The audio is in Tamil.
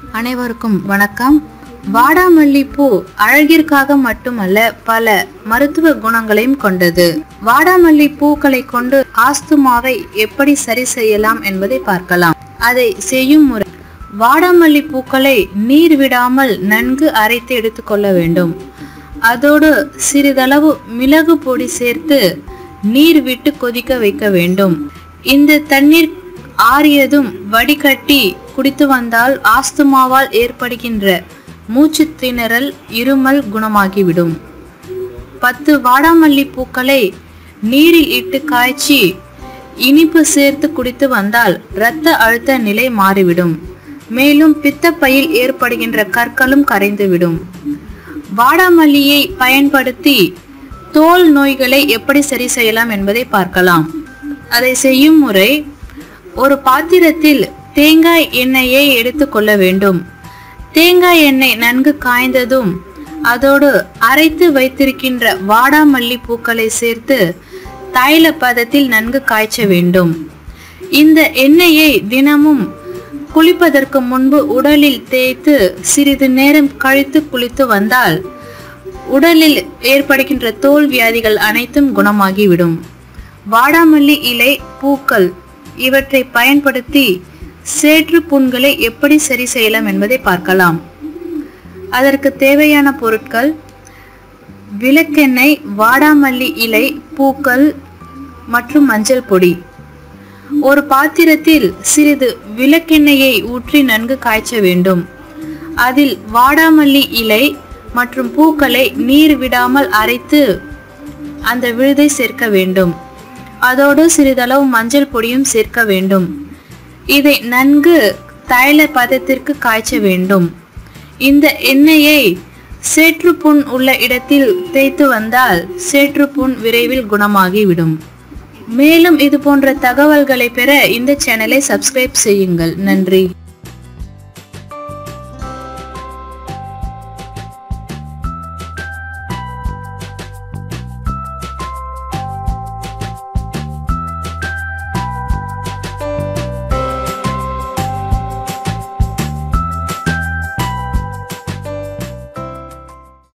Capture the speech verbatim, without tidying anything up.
அனைவருக்கும் வணக்கம். வாடாமல்லி பூ அழகிற்காக மட்டுமல்ல, பல மருத்துவ குணங்களையும் கொண்டது. வாடாமல்லி பூக்களை கொண்டு ஆஸ்துமாவை எப்படி சரி செய்யலாம் என்பதை பார்க்கலாம். அதை செய்யும் முறை: வாடாமல்லி பூக்களை நீர் விடாமல் நன்கு அரைத்து எடுத்துக்கொள்ள வேண்டும். அதோடு சிறிதளவு மிளகு பொடி சேர்த்து நீர் விட்டு கொதிக்க வைக்க வேண்டும். இந்த தண்ணீர் ஆறியதும் வடிகட்டி குடித்து வந்தால் ஆஸ்துமாவால் ஏற்படுகின்ற மூச்சு திணறல், இருமல் குணமாகிவிடும். பத்து வாடாமல்லி பூக்களை நீரில் இட்டு காய்ச்சி இனிப்பு சேர்த்து குடித்து வந்தால் இரத்த அழுத்த நிலை மாறிவிடும். மேலும் பித்தப்பையில் ஏற்படுகின்ற கற்களும் கரைந்துவிடும். வாடாமல்லியை பயன்படுத்தி தோல் நோய்களை எப்படி சரி செய்யலாம் என்பதை பார்க்கலாம். அதை செய்யும் முறை: ஒரு பாத்திரத்தில் தேங்காய் எண்ணெயை எடுத்துக்கொள்ள வேண்டும். தேங்காய் எண்ணெய் நன்கு காய்ந்ததும் அதோடு அரைத்து வைத்திருக்கின்ற வாடாமல்லி பூக்களை சேர்த்து தைல பதத்தில் நன்கு காய்ச்ச வேண்டும். இந்த எண்ணெயை தினமும் குளிப்பதற்கு முன்பு உடலில் தேய்த்து சிறிது நேரம் கழித்து குளித்து வந்தால் உடலில் ஏற்படுகின்ற தோல் வியாதிகள் அனைத்தும் குணமாகிவிடும். வாடாமல்லி இலை, பூக்கள் இவற்றை பயன்படுத்தி சேற்று புண்களை எப்படி சரி செய்யலாம் என்பதை பார்க்கலாம். அதற்கு தேவையான பொருட்கள்: விளக்கெண்ணெய், வாடாமல்லி இலை, பூக்கள் மற்றும் மஞ்சள் பொடி. ஒரு பாத்திரத்தில் சிறிது விளக்கெண்ணெயை ஊற்றி நன்கு காய்ச்ச வேண்டும். அதில் வாடாமல்லி இலை மற்றும் பூக்களை நீர் விடாமல் அரைத்து அந்த விழுதை சேர்க்க வேண்டும். அதோடு சிறிதளவு மஞ்சள் பொடியும் சேர்க்க வேண்டும். இதை நன்கு தைல பதத்திற்கு காய்ச்ச வேண்டும். இந்த எண்ணெயை சேற்றுப்புண் உள்ள இடத்தில் தேய்த்து வந்தால் சேற்றுப்புண் விரைவில் குணமாகிவிடும். மேலும் இது போன்ற தகவல்களை பெற இந்த சேனலை சப்ஸ்கிரைப் செய்யுங்கள். நன்றி.